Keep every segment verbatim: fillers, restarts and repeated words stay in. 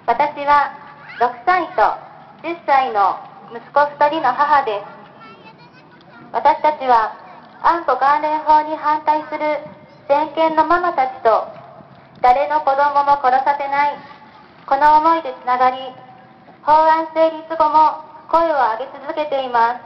私はろくさいとじゅっさいの息子ふたりの母です。私たちは安保関連法に反対する先見のママたちと誰の子供も殺させないこの思いでつながり、法案成立後も声を上げ続けています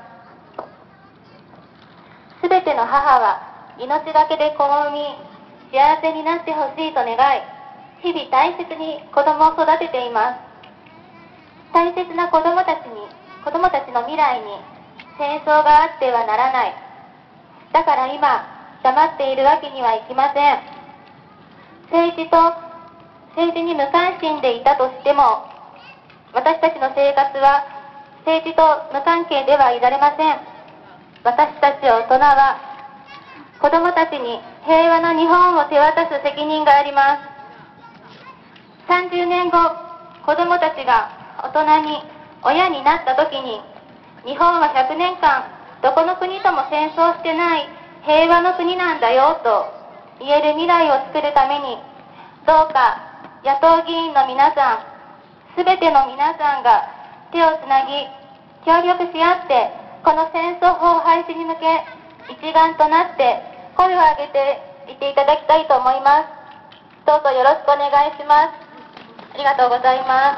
。すべての母は命がけで子を産み、幸せになってほしいと願い、日々大切に子供を育てています。大切な子供たちに、子供たちの未来に戦争があってはならない。だから今、黙っているわけにはいきません。政治と、政治に無関心でいたとしても、私たちの生活は政治と無関係ではいられません。私たち大人は、子供たちに平和な日本を手渡す責任があります。さんじゅうねんご、子供たちが大人に、親になった時に、日本はひゃくねんかん、どこの国とも戦争してない平和の国なんだよと言える未来を作るために、どうか野党議員の皆さん、すべての皆さんが手をつなぎ、協力し合って、この戦争法廃止に向け、一丸となって声を上げていっていただきたいと思います。どうぞよろしくお願いします。ありがとうございます。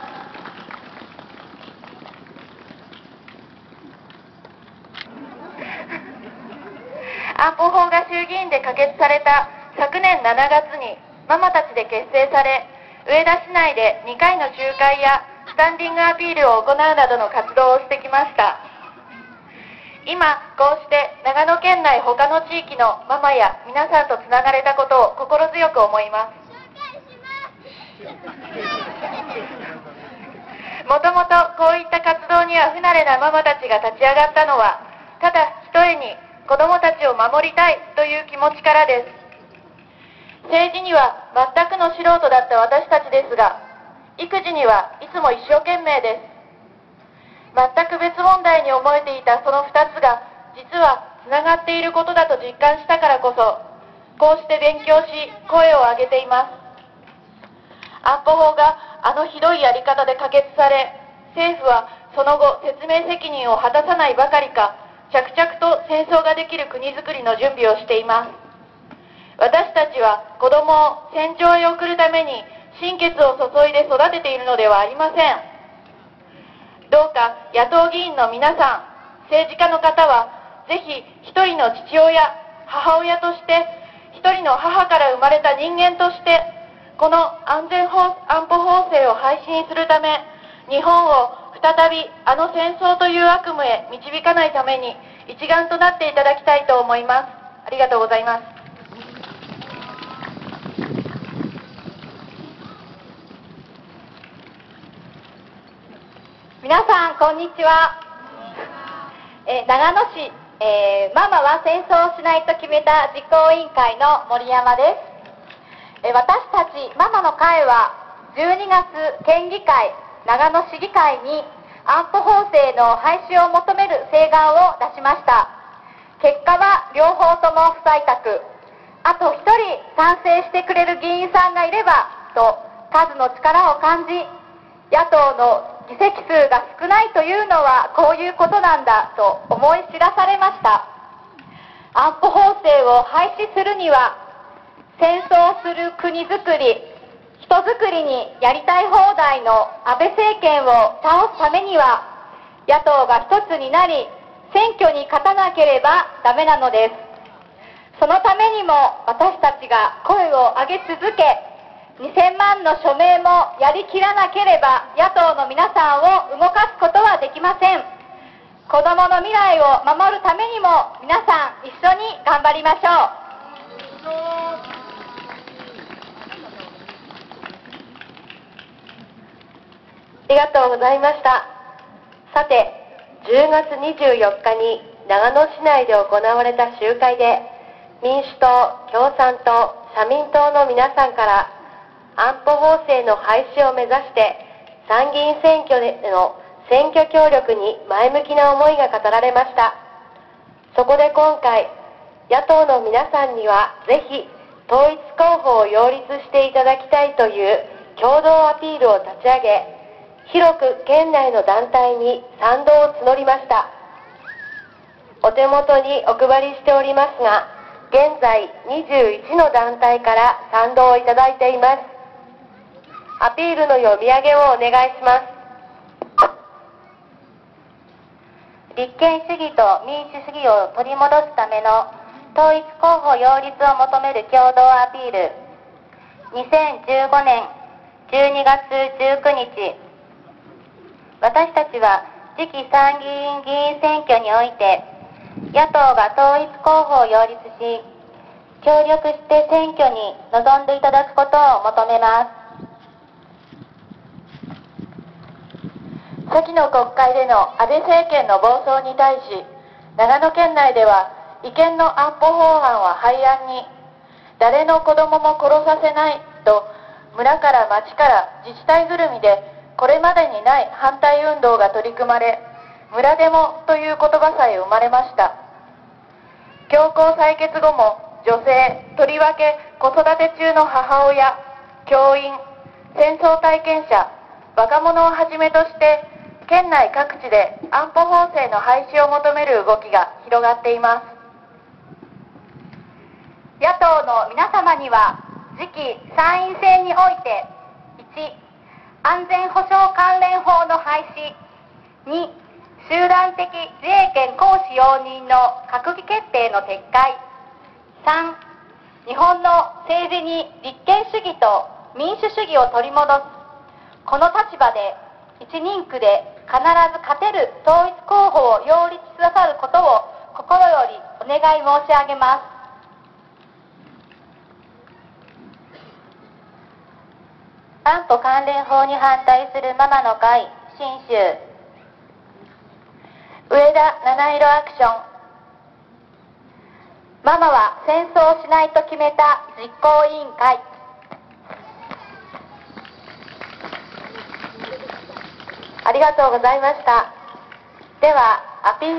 安保法が衆議院で可決された昨年しちがつにママたちで結成され、上田市内でにかいの集会やスタンディングアピールを行うなどの活動をしてきました。今、こうして長野県内他の地域のママや皆さんとつながれたことを心強く思います。もともとこういった活動には不慣れなママたちが立ち上がったのは、ただひとえに子どもたちを守りたいという気持ちからです。政治には全くの素人だった私たちですが、育児にはいつも一生懸命です。全く別問題に思えていたそのふたつが、実はつながっていることだと実感したからこそ、こうして勉強し、声を上げています。安保法があのひどいやり方で可決され、政府はその後説明責任を果たさないばかりか、着々と戦争ができる国づくりの準備をしています。私たちは子供を戦場へ送るために心血を注いで育てているのではありません。どうか野党議員の皆さん、政治家の方は、ぜひ一人の父親、母親として、一人の母から生まれた人間として、この安全法安保法制を廃止にするため、日本を再びあの戦争という悪夢へ導かないために一丸となっていただきたいと思います。ありがとうございます。 皆さんこんにちは。え長野市、えー、ママは戦争をしないと決めた実行委員会の森山です。え私たちママの会はじゅうにがつ県議会長野市議会に安保法制の廃止を求める請願を出しました。結果は両方とも不採択。あとひとり賛成してくれる議員さんがいればと数の力を感じ、野党の議席数が少ないというのはこういうことなんだと思い知らされました。安保法制を廃止するには、戦争する国づくり、人づくりにやりたい放題の安倍政権を倒すためには、野党が一つになり、選挙に勝たなければダメなのです。そのためにも私たちが声を上げ続け、にせんまんの署名もやりきらなければ野党の皆さんを動かすことはできません。子どもの未来を守るためにも皆さん一緒に頑張りましょう。 ありがとうございました。さて、じゅうがつにじゅうよっかに長野市内で行われた集会で、民主党、共産党、社民党の皆さんから安保法制の廃止を目指して参議院選挙での選挙協力に前向きな思いが語られました。そこで今回、野党の皆さんにはぜひ統一候補を擁立していただきたいという共同アピールを立ち上げ、広く県内の団体に賛同を募りました。お手元にお配りしておりますが、現在にじゅういちの団体から賛同をいただいています。アピールの読み上げをお願いします。 立憲主義と民主主義を取り戻すための統一候補擁立を求める共同アピール。にせんじゅうごねんじゅうにがつじゅうくにち、私たちは次期参議院議員選挙において、野党が統一候補を擁立し、協力して選挙に臨んでいただくことを求めます。 先の国会での安倍政権の暴走に対し、長野県内では違憲の安保法案は廃案に、誰の子供も殺させないと村から町から自治体ぐるみでこれまでにない反対運動が取り組まれ、村デモという言葉さえ生まれました。強行採決後も女性、とりわけ子育て中の母親、教員、戦争体験者、若者をはじめとして県内各地で安保法制の廃止を求める動きが広がっています。野党の皆様には次期参院選において、いち、安全保障関連法の廃止、に、集団的自衛権行使容認の閣議決定の撤回、さん、日本の政治に立憲主義と民主主義を取り戻す、この立場で一人区で必ず勝てる統一候補を擁立くださることを心よりお願い申し上げます。 安保関連法に反対するママの会新州。 上田七色アクション。ママは戦争をしないと決めた実行委員会。 ありがとうございました。ではアピール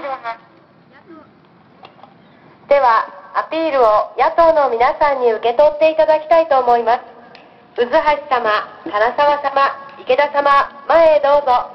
ではアピールを野党の皆さんに受け取っていただきたいと思います。渦橋様、金沢様、池田様、前へどうぞ。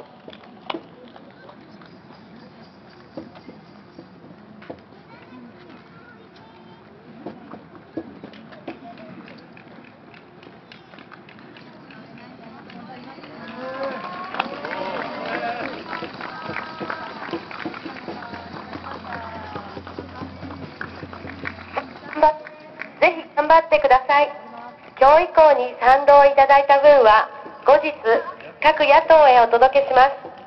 ぜひ頑張ってください。今日以降に賛同いただいた分は後日各野党へお届けします。